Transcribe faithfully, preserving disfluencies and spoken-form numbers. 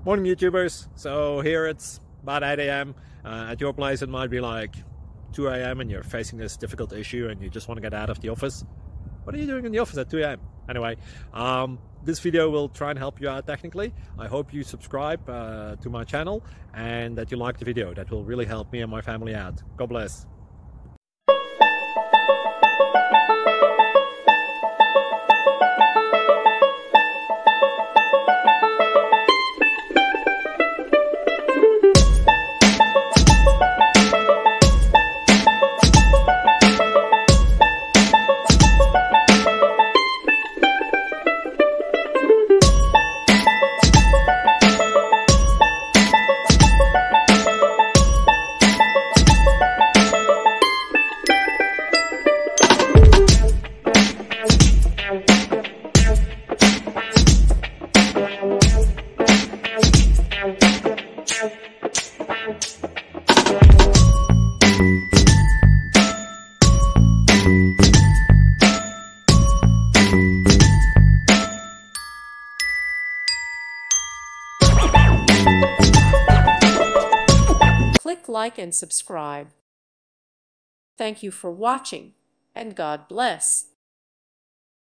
Morning YouTubers. So here it's about eight A M Uh, at your place it might be like two A M and you're facing this difficult issue and you just want to get out of the office. What are you doing in the office at two A M? Anyway, um, this video will try and help you out technically. I hope you subscribe uh, to my channel and that you like the video. That will really help me and my family out. God bless. Click like and subscribe. Thank you for watching, and God bless.